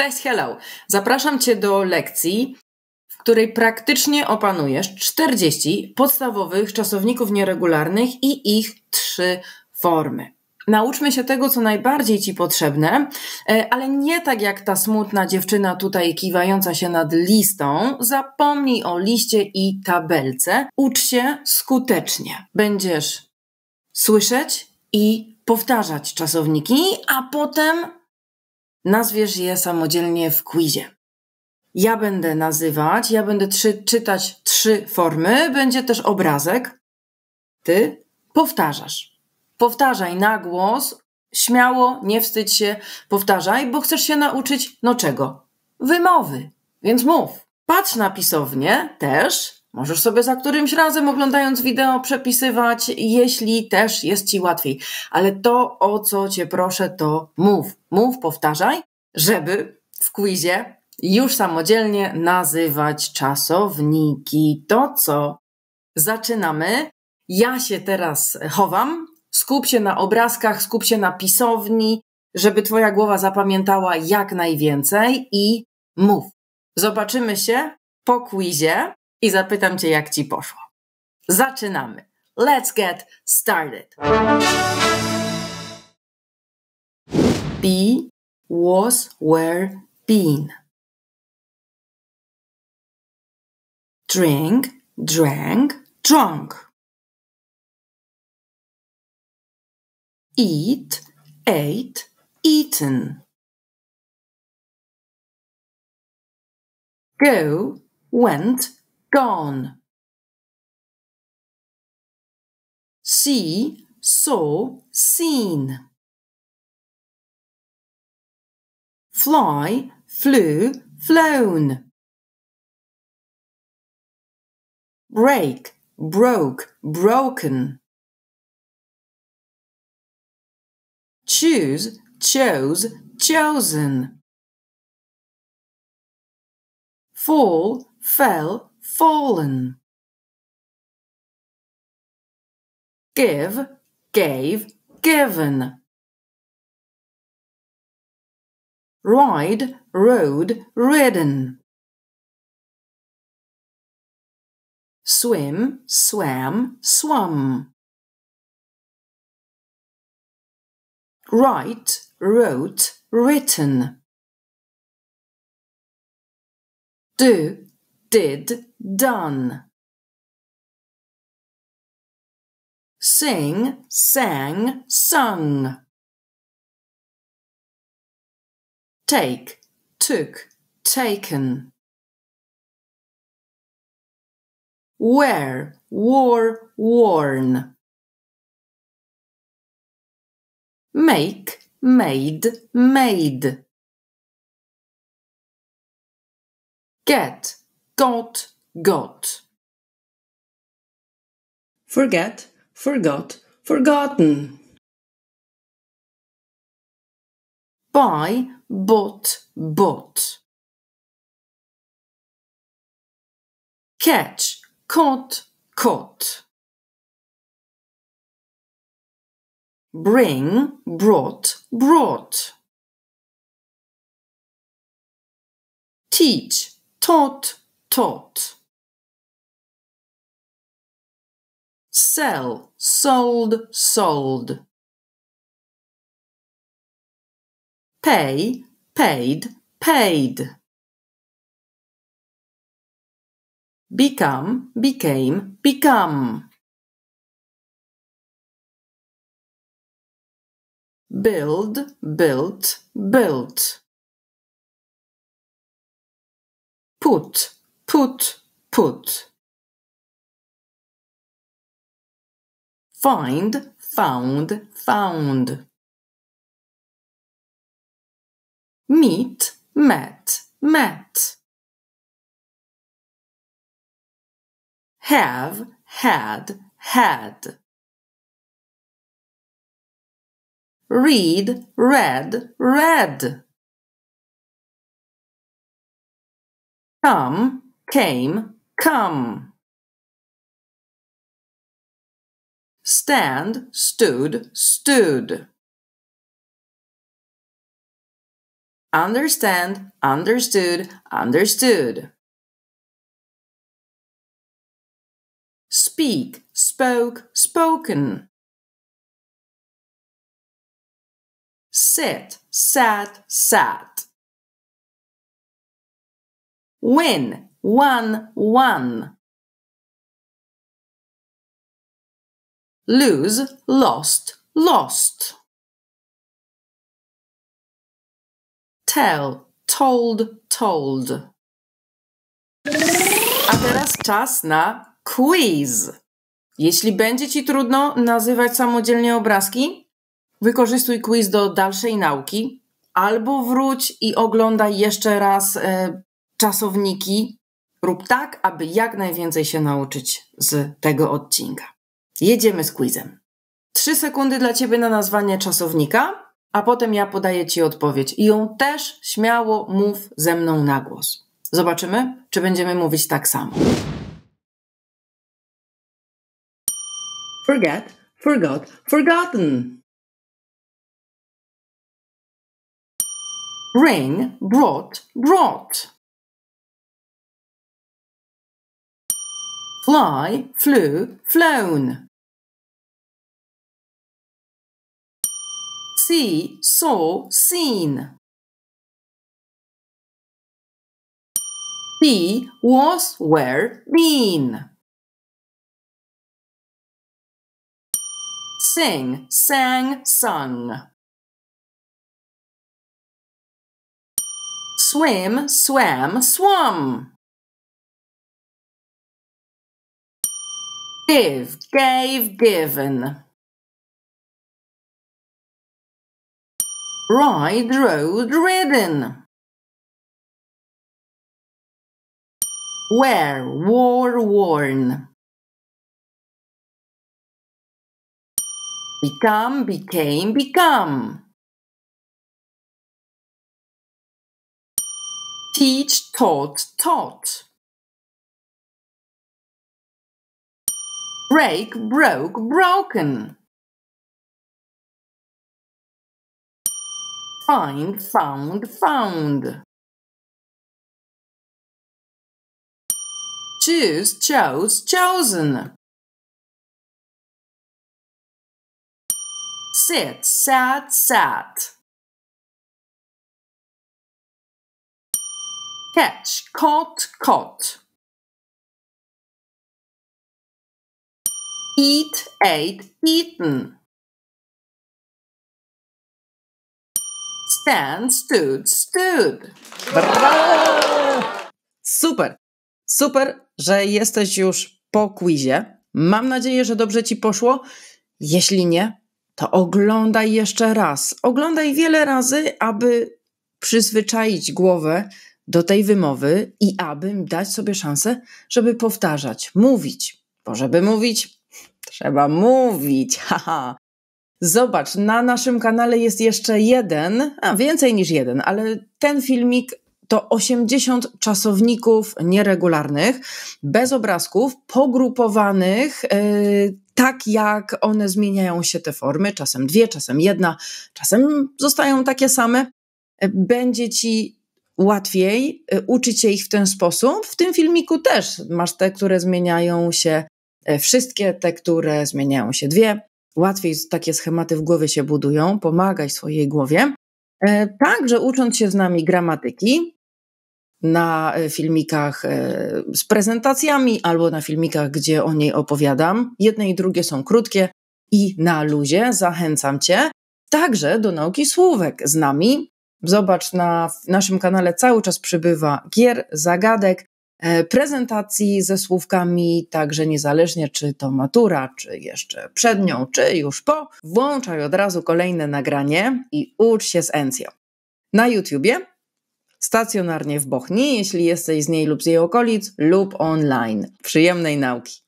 Cześć, hello! Zapraszam Cię do lekcji, w której praktycznie opanujesz 40 podstawowych czasowników nieregularnych i ich 3 formy. Nauczmy się tego, co najbardziej Ci potrzebne, ale nie tak jak ta smutna dziewczyna tutaj kiwająca się nad listą. Zapomnij o liście i tabelce. Ucz się skutecznie. Będziesz słyszeć i powtarzać czasowniki, a potem nazwiesz je samodzielnie w quizie. Ja będę nazywać, czytać 3 formy, będzie też obrazek. Ty powtarzasz. Powtarzaj na głos, śmiało, nie wstydź się, powtarzaj, bo chcesz się nauczyć, czego? Wymowy, więc mów. Patrz na pisownię też, możesz sobie za którymś razem oglądając wideo przepisywać, jeśli też jest Ci łatwiej. Ale to, o co Cię proszę, to mów, powtarzaj, żeby w quizie już samodzielnie nazywać czasowniki. To co? Zaczynamy. Ja się teraz chowam. Skup się na obrazkach, skup się na pisowni, żeby Twoja głowa zapamiętała jak najwięcej i mów. Zobaczymy się po quizie i zapytam Cię, jak Ci poszło. Zaczynamy. Let's get started. Be, was, were, been. Drink, drank, drunk. Eat, ate, eaten. Go, went, gone. See, saw, seen. Fly, flew, flown. Break, broke, broken. Choose, chose, chosen. Fall, fell, fallen. Give, gave, given. Ride, rode, ridden. Swim, swam, swum. Write, wrote, written. Do, did, done. Sing, sang, sung. Take, took, taken. Wear, wore, worn. Make, made, made. Get, got, got. Forget, forgot, forgotten. Buy, bought, bought. Catch, caught, caught. Bring, brought, brought. Teach, taught, taught. Sell, sold, sold. Pay, paid, paid. Become, became, become. Build, built, built. Put, put, put. Find, found, found. Meet, met, met. Have, had, had. Read, read, read. Come, came, come. Stand, stood, stood. understand, understood, understood. Speak, spoke, spoken. Sit, sat, sat. Win, won, won. Lose, lost, lost. Tell, told, told. A teraz czas na quiz. Jeśli będzie Ci trudno nazywać samodzielnie obrazki, wykorzystuj quiz do dalszej nauki, albo wróć i oglądaj jeszcze raz czasowniki. Rób tak, aby jak najwięcej się nauczyć z tego odcinka. Jedziemy z quizem. 3 sekundy dla Ciebie na nazwanie czasownika, a potem ja podaję Ci odpowiedź. I ją też śmiało mów ze mną na głos. Zobaczymy, czy będziemy mówić tak samo. Forget, forgot, forgotten. Bring, brought, brought. Fly, flew, flown. See, saw, seen. Be, was, were, been. Sing, sang, sung. Swim, swam, swum. Give, gave, given. Ride, rode, ridden. Wear, wore, worn. Become, became, become. Teach, taught, taught. Break, broke, broken. Find, found, found. Choose, chose, chosen. Sit, sat, sat. Catch, caught, caught. Eat, ate, eaten. Stand, stood, stood. Brawo! Super! Super, że jesteś już po quizie. Mam nadzieję, że dobrze Ci poszło. Jeśli nie, to oglądaj jeszcze raz. Oglądaj wiele razy, aby przyzwyczaić głowę do tej wymowy i aby dać sobie szansę, żeby powtarzać, mówić. Bo żeby mówić, trzeba mówić. Haha. Zobacz, na naszym kanale jest jeszcze jeden, więcej niż jeden, ale ten filmik to 80 czasowników nieregularnych, bez obrazków, pogrupowanych, tak jak one zmieniają się te formy, czasem 2, czasem 1, czasem zostają takie same. Będzie Ci łatwiej uczyć się ich w ten sposób. W tym filmiku też masz te, które zmieniają się wszystkie, te, które zmieniają się 2. Łatwiej takie schematy w głowie się budują, pomagaj swojej głowie. Także ucząc się z nami gramatyki na filmikach z prezentacjami albo na filmikach, gdzie o niej opowiadam. Jedne i drugie są krótkie i na luzie. Zachęcam Cię także do nauki słówek z nami. Zobacz, na naszym kanale cały czas przybywa gier, zagadek, prezentacji ze słówkami, także niezależnie czy to matura, czy jeszcze przed nią, czy już po, włączaj od razu kolejne nagranie i ucz się z Encją. Na YouTubie, stacjonarnie w Bochni, jeśli jesteś z niej lub z jej okolic, lub online. Przyjemnej nauki!